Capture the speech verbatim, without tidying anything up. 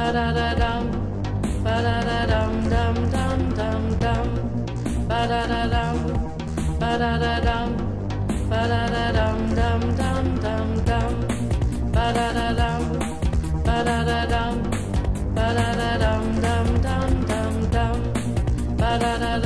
ba-da-da-dum, ba-da-da-dum, dum, dum, dum, dum, ba-da-da-dum, ba-da-da-dum, ba-da-da-dum, dum, dum, dum, dum, ba-da-da-dum, ba-da-da-dum, ba-da-da-dum, dum, dum, dum, dum, ba-da-da-dum.